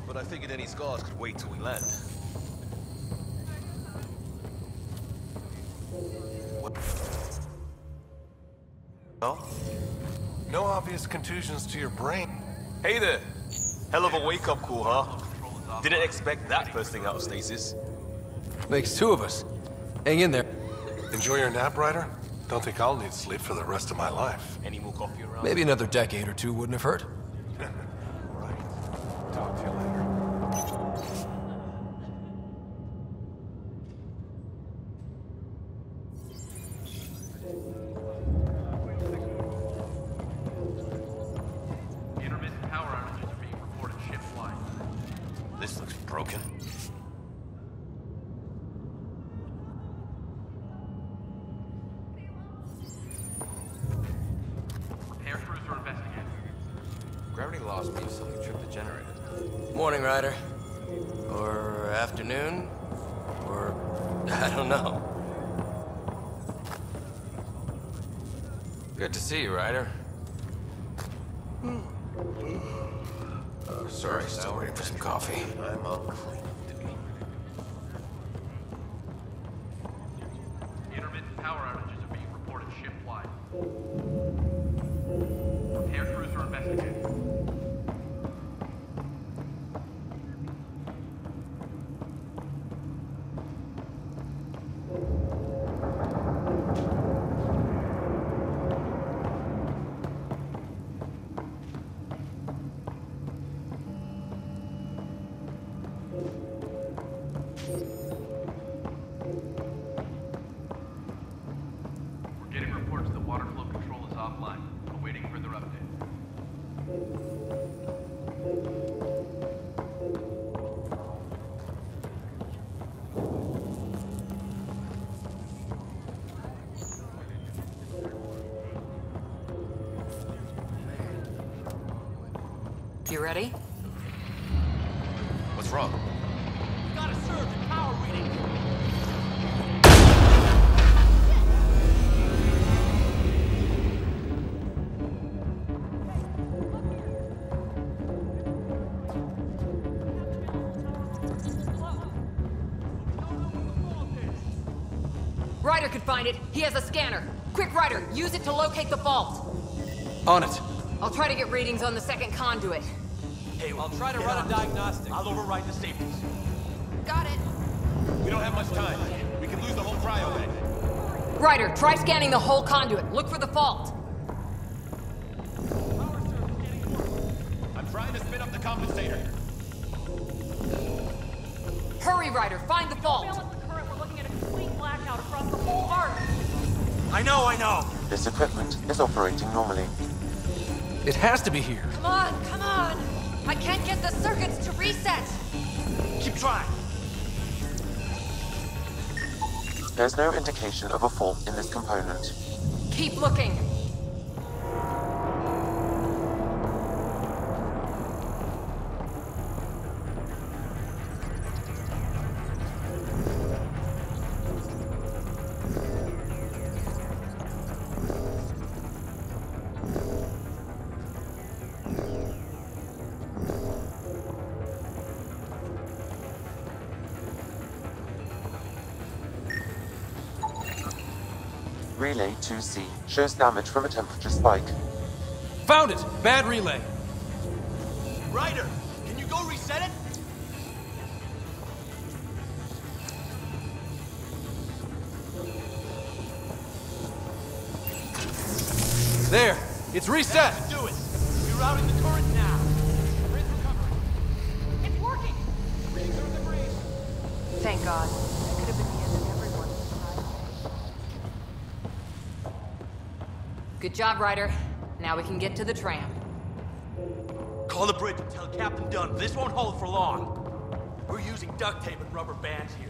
but I figured any scars could wait till we land. Well, no obvious contusions to your brain. Hey there! Hell of a wake-up call, huh? Didn't expect that first thing out of stasis. Makes two of us. Hang in there. Enjoy your nap, Ryder? Don't think I'll need sleep for the rest of my life. Any more coffee around? Maybe another decade or two wouldn't have hurt. Right. Talk to you later. Intermittent power outages are being reported ship-wide. This looks broken. Repair crews are investigating. Gravity loss means something tripped the generator. Morning, Ryder. Or afternoon. Or... I don't know. Good to see you, Ryder. Sorry, still waiting for some coffee. I'm up. Intermittent power outages are being reported ship-wide. Repair crews are investigating. We're getting reports that water flow control is offline. Awaiting further update. You ready? What's wrong? Got a surge in power reading. Ryder could find it. He has a scanner. Quick, Ryder, use it to locate the fault. On it. I'll try to get readings on the second conduit. Hey, I'll try to run a diagnostic. I'll override the safeties. Got it. We don't have much time. We could lose the whole cryo bank. Ryder, try scanning the whole conduit. Look for the fault. I'm trying to spin up the compensator. Hurry, Ryder, find the fault. We're looking at a complete blackout across the whole arc. I know. This equipment is operating normally. It has to be here. Come on, come on. I can't get the circuits to reset. Keep trying. There's no indication of a fault in this component. Keep looking. Relay 2C shows damage from a temperature spike. Found it! Bad relay. Ryder, can you go reset it? There! It's reset! Do it. Rerouting the current now. Grid's recovering. It's working. Readings are in the breeze. Thank God. That could have been the end of everyone. Good job, Ryder. Now we can get to the tram. Call the bridge and tell Captain Dunn this won't hold for long. We're using duct tape and rubber bands here.